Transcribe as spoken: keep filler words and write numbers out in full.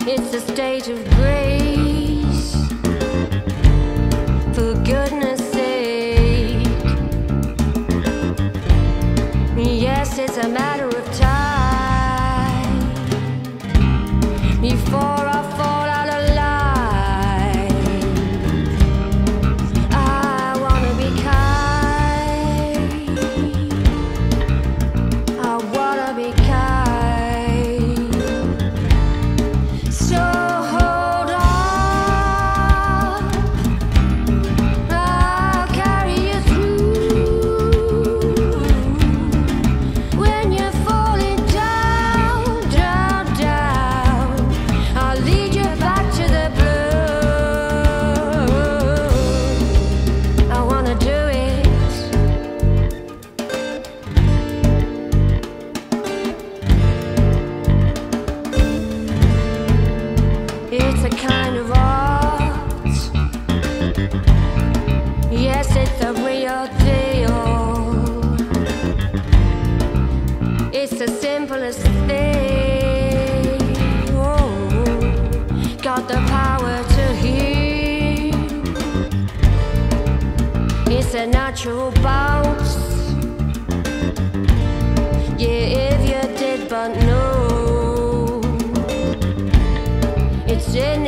It's a state of grace, for goodness sake. Yes, it's a matter of time before I fall out of line. I wanna be kind, I wanna be kind. So hold on, I'll carry you through. When you're falling down, down, down, I'll lead you back to the blue. I wanna do it. It's a kind of art. Yes, it's a real deal. It's the simplest thing. Oh, got the power to heal. It's a natural bounce. Yeah, if you did but know, it's in